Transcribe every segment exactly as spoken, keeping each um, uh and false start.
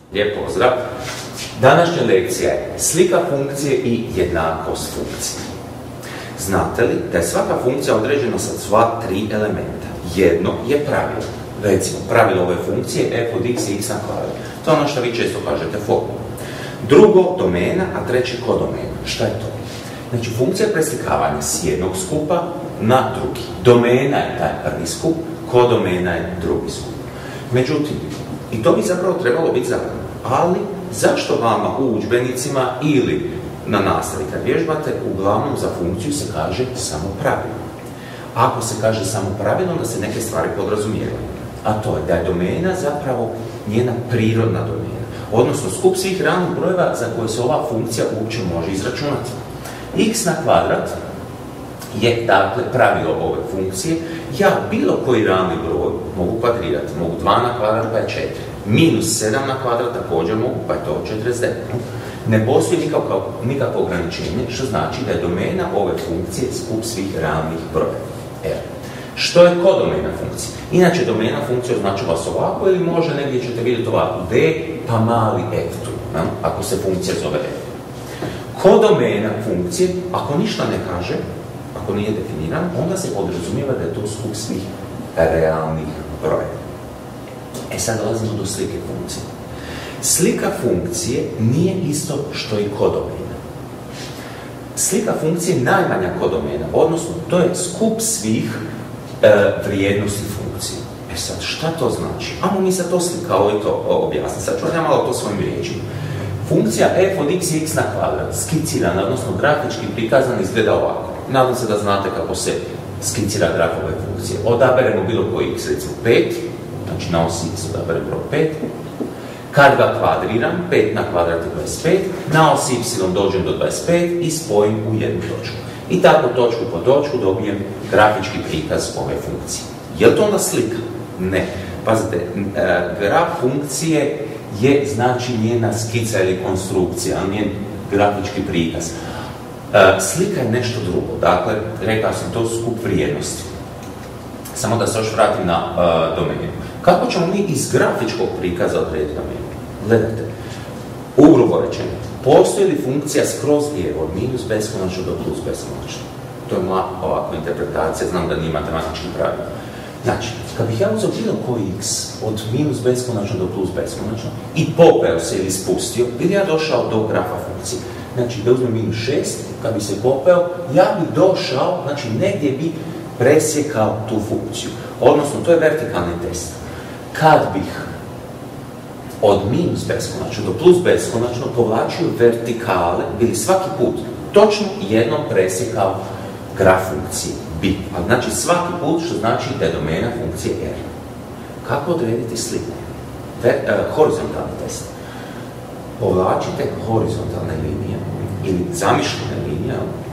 Lijep pozdrav! Današnja lekcija je slika funkcije i jednakost funkcije. Znate li da je svaka funkcija određena sa sva tri elementa? Jedno je pravilo. Recimo, pravilo ove funkcije f od x je x na kvadrat. To je ono što vi često kažete formula. Drugo, domena, a treće kodomena. Šta je to? Znači, funkcija je preslikavanja s jednog skupa na drugi. Domena je taj prvi skup, kodomena je drugi skup. Međutim, i to bi zapravo trebalo biti zapravo. Ali, zašto vama u udžbenicima ili na nastavi kad vježbate, uglavnom za funkciju se kaže samo pravilo? Ako se kaže samo pravilo, onda se neke stvari podrazumijevaju. A to je da je domena zapravo njena prirodna domena. Odnosno, skup svih realnih brojeva za koje se ova funkcija uopće može izračunati. X na kvadrat je, dakle, pravilo ove funkcije. Ja bilo koji realni broj mogu kvadrirati. Mogu dva na kvadrat, pa je četiri. Minus sedam na kvadrat također mogu, pa je to četrdeset devet. Ne postoji nikakvo, nikakvo ograničenje, što znači da je domena ove funkcije skup svih realnih brojeva. Evo. Što je kodomena funkcija? Inače, domena funkcija označava se ovako, ili može negdje ćete vidjeti ovako d, pa mali f tu, no? Ako se funkcija zove f. Kodomena funkcije, ako ništa ne kaže, ako nije definiran, onda se podrazumijeva da je to skup svih realnih brojeva. E sad dolazimo do slike funkcije. Slika funkcije nije isto što i kodomena. Slika funkcije je najmanja kodomena, odnosno to je skup svih e, vrijednosti funkcije. E sad, šta to znači? Ajmo mi sad to slikao i to objasniti. Sad ću ja malo to svojim riječima. Funkcija f od x je x na kvadrat, skicirana, odnosno grafički prikazana, izgleda ovako. Nadam se da znate kako se skicira graf ove funkcije. Odaberemo bilo koji x, recimo pet, znači na osi x odaberemo broj pet. Kad ga kvadriram, pet na kvadrat je dvadeset pet, na osi y dođem do dvadeset pet i spojim u jednu točku. I tako točku po točku dobijem grafički prikaz ove funkcije. Je li to onda slika? Ne. Pazite, graf funkcije je znači njena skica ili konstrukcija, njen grafički prikaz. Slika je nešto drugo. Dakle, rekao sam, to skup vrijednosti. Samo da se još vratim na uh, domenu. Kako ćemo mi iz grafičkog prikaza odrediti domenu? Gledajte, ugrubo rečeno, postoji li funkcija skroz lijevo od minus beskonačno do plus beskonačno? To je moja ovakva interpretacija, znam da nije matematički pravilo. Znači, kad bih ja uzeo bilo koji x od minus beskonačno do plus beskonačno i popeo se ili spustio, bi ja došao do grafa funkcije. Znači, da uzmem minus šest, kad bi se popeo, ja bi došao, znači negdje bi presjekao tu funkciju. Odnosno, to je vertikalni test. Kad bih od minus beskonačno do plus beskonačno povlačio vertikale, bili svaki put točno jednom presjekao graf funkcije b. A znači svaki put, što znači da je domena funkcije r. Kako odrediti sliku? Ver, uh, horizontalni test. Povlačite horizontalne linije ili zamišljene linije.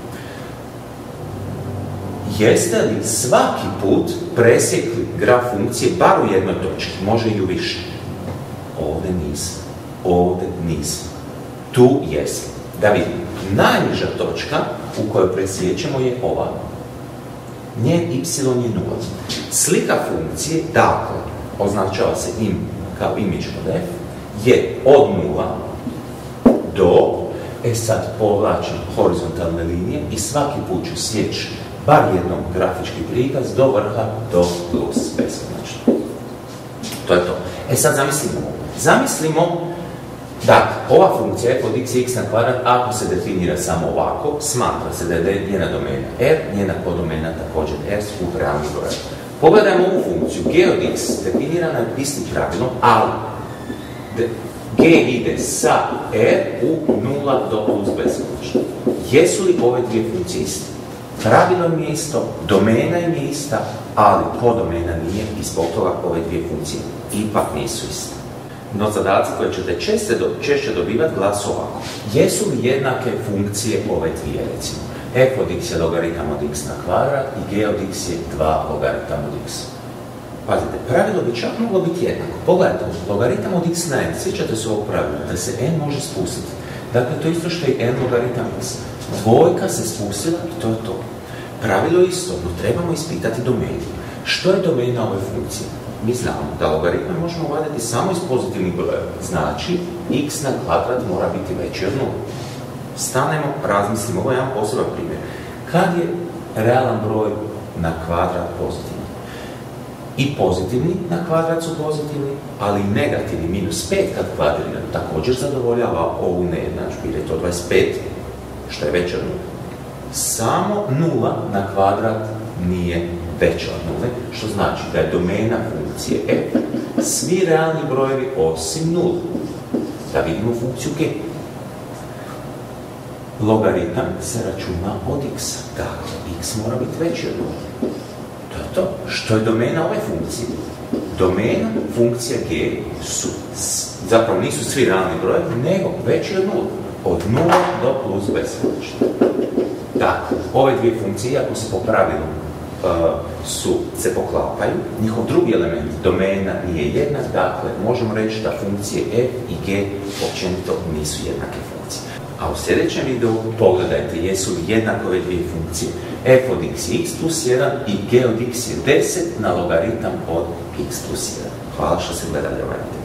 Jeste li svaki put presjekli graf funkcije bar u jednoj točki? Može i u više. Ovdje nisam. Ovdje nisam. Tu jesam. Da vidim, najniža točka u kojoj presjećemo je ova. Njen y je nula. Slika funkcije, dakle, označava se im kao imidž od f, je od nula do, e sad povlačim horizontalne linije i svaki put ću sjeći bar jednom grafički prikaz do vrha, do plus beskonačno. To je to. E sad zamislimo ovo. Zamislimo da ova funkcija f od x je x na kvadrat, ako se definira samo ovako, smatra se da je njena domena r, njena kodomena također r, skup realnih brojeva. Pogledajmo ovu funkciju. G od x definirana je istim pravilom, ali g ide sa r u nula do plus beskonačno. Jesu li ove dvije funkcije iste? Pravilo im je isto, domena im je ista, ali kodomena nije i zbog toga ove dvije funkcije ipak nisu iste. No zadaci koje ćete češće, do, češće dobivati glasi ovako. Jesu li jednake funkcije ove dvije, recimo? F od x je logaritam od x na kvadrat i g od x je dva logaritam od x. Pazite, pravilo bi čak moglo biti jednako. Pogledajte, logaritam od x na n, sjećate se ovog pravila, da se n može spustiti. Dakle, to je isto što i n logaritam x. Dvojka se spustila i to je to. Pravilo je isto, no trebamo ispitati domenu. Što je domena ove funkcije? mi znamo da logaritme možemo vaditi samo iz pozitivnih brojeva. Znači, x na kvadrat mora biti veći od nula. Stanemo, razmislimo, ovo je jedan poseban primjer. Kad je realan broj na kvadrat pozitivni? I pozitivni na kvadrat su pozitivni, ali i negativni minus pet kad kvadriran također zadovoljava ovu nejednadžbu, jer je to dvadeset pet, što je veće od nula. Samo nula na kvadrat nije veća od nule, što znači da je domena funkcije f svi realni brojevi osim nula. Da vidimo funkciju g. Logaritam se računa od x. Dakle, x mora biti veći od nula. To je to. Što je domena ove funkcije? Domena funkcija g su, zapravo nisu svi realni brojevi, nego veći od nula. Od nula do plus beskonačno. Dakle, ove dvije funkcije, iako se po pravilu uh, su, se poklapaju, njihov drugi element, domena, nije jednak, dakle, možemo reći da funkcije f i g općenito nisu jednake funkcije. A u sljedećem videu pogledajte jesu li jednake ove dvije funkcije. F od x je x plus jedan i g od x je deset na logaritam od x plus jedan. Hvala što ste gledali ovaj video.